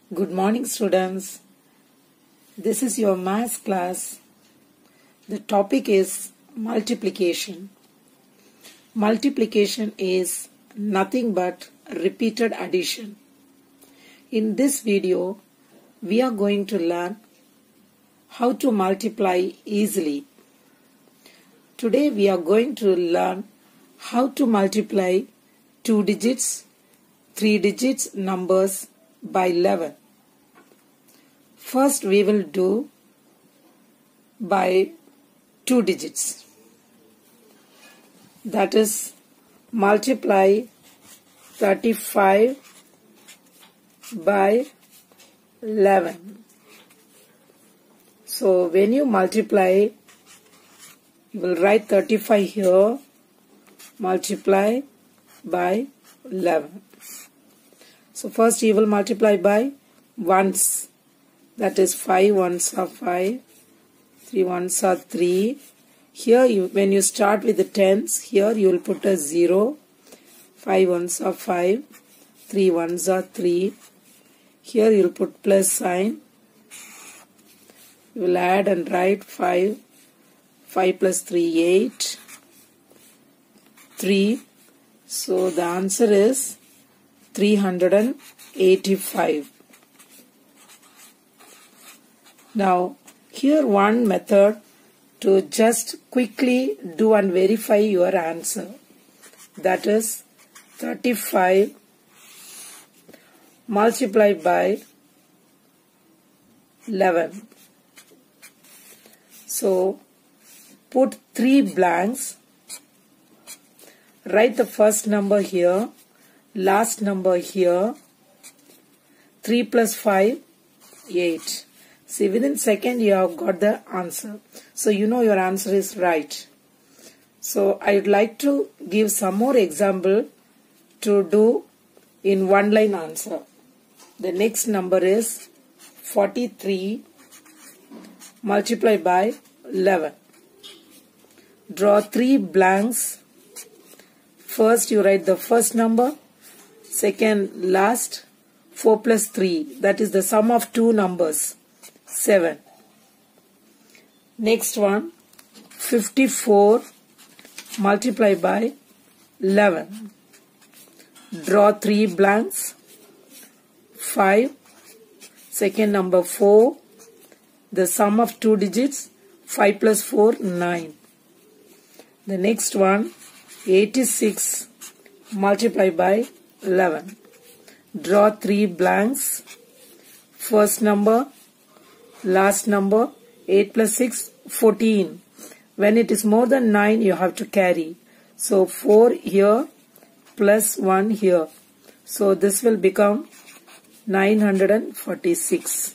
Good morning, students. This is your maths class. The topic is multiplication. Multiplication is nothing but repeated addition. In this video, we are going to learn how to multiply easily. Today we are going to learn how to multiply 2 digits, 3 digits numbers by 11. First we will do by 2 digits. That is, multiply 35 by 11. So when you multiply, you will write 35 here, multiply by 11. So first you will multiply by ones. That is 5 ones are 5, 3 ones are 3. Here when you start with the tens, here you will put a 0. 5 ones are 5, 3 ones are 3. Here you will put plus sign. You will add and write 5. 5 plus 3, 8. 3. So the answer is 385. Now here one method to just quickly do and verify your answer. That is 35 multiplied by 11. So put 3 blanks. Write the first number here, last number here. 3 plus 5, 8. See, within second you have got the answer. So you know your answer is right. So I would like to give some more example to do in one line answer. The next number is 43 multiplied by 11. Draw 3 blanks. First you write the first number, second last. 4 plus 3, that is the sum of 2 numbers, 7. Next one, 54 multiplied by 11. Draw 3 blanks. 5, second number 4, the sum of 2 digits, 5 plus 4, 9. The next one, 86 multiplied by 11. Draw 3 blanks. First number, last number. 8 plus 6, 14. When it is more than 9, you have to carry. So 4 here plus 1 here. So this will become 946.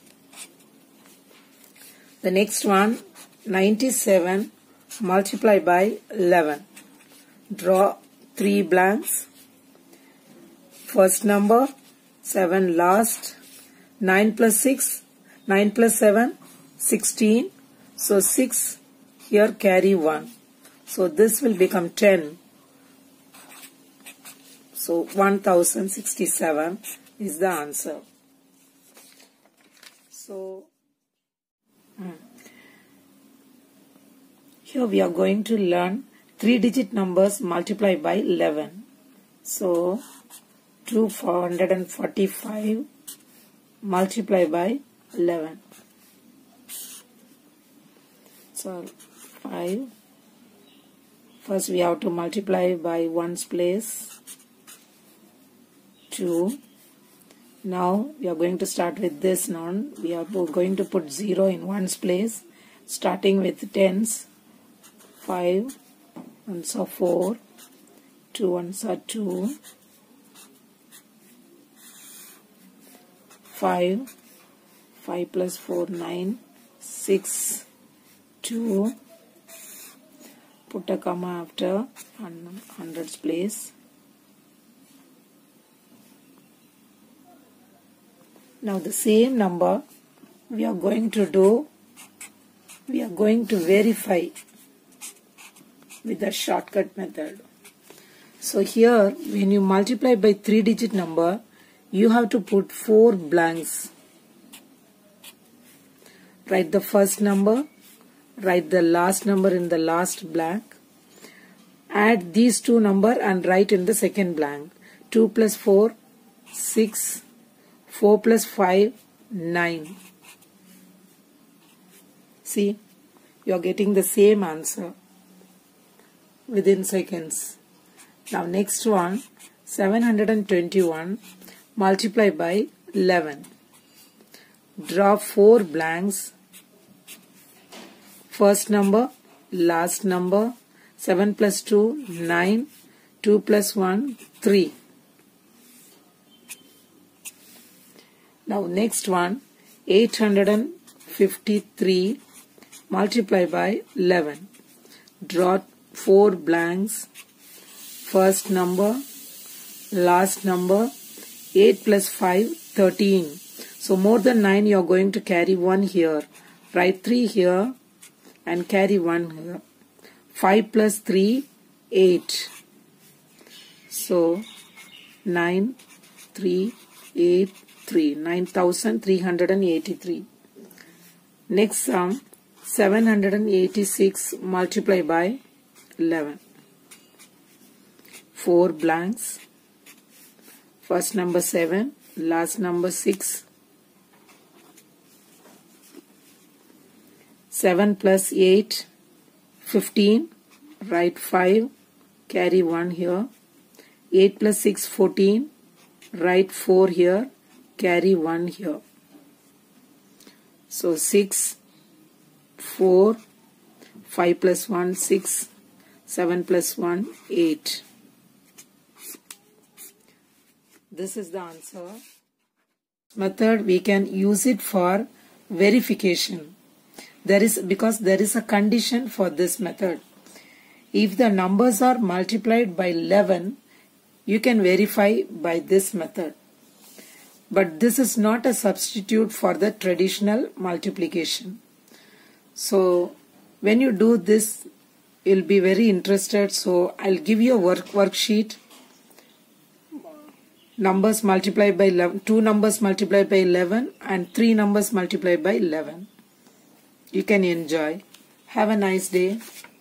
The next one, 97 multiplied by 11. Draw 3 blanks. First number, 7 last. 9 plus 6, 9 plus 7, 16. So 6 here carry 1. So this will become 10. So 1067 is the answer. So here we are going to learn 3-digit numbers multiplied by 11. So 445 multiplied by 11. So 5. First we have to multiply by ones place. 2. Now we are going to start with this now. We are going to put 0 in ones place, starting with tens. 5 ones are 4, 2 ones are 2. 5 plus 4, 9, 6, 2, put a comma after hundreds place. Now the same number we are going to verify with the shortcut method. So here when you multiply by 3-digit number, you have to put 4 blanks. Write the first number, write the last number in the last blank, add these two numbers and write in the second blank. 2 plus 4, 6, 4 plus 5, 9. See, you are getting the same answer within seconds. Now next one, 721 multiply by 11. Draw 4 blanks. First number, last number. 7 plus 2, 9. 2 plus 1, 3. Now next one, 853 multiply by 11. Draw 4 blanks. First number, last number. 8 plus 5, 13. So more than 9 you are going to carry 1 here. Write 3 here and carry 1 here. 5 plus 3, 8. So 9, 3, 8, 3. 9,383. Next sum, 786 multiply by 11. 4 blanks. First number 7, last number 6. 7 plus 8, 15. Write 5, carry 1 here. 8 plus 6, 14. Write 4 here, carry 1 here. So 6, 4, 5 plus 1, 6, 7 plus 1, 8. This is the answer. Method we can use it for verification. Because there is a condition for this method. If the numbers are multiplied by 11, you can verify by this method. But this is not a substitute for the traditional multiplication. So when you do this, you'll be very interested. So I'll give you a worksheet. Numbers multiplied by 11, 2 numbers multiplied by 11 and 3 numbers multiplied by 11. You can enjoy. Have a nice day.